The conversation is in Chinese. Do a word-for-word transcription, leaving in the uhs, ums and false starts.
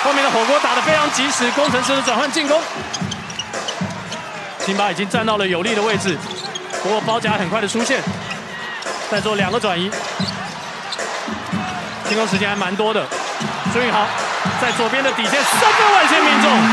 后面的火锅打得非常及时，工程师的转换进攻，辛巴已经站到了有利的位置，不过包夹很快的出现，再做两个转移，进攻时间还蛮多的。朱云豪在左边的底线三分外线命中。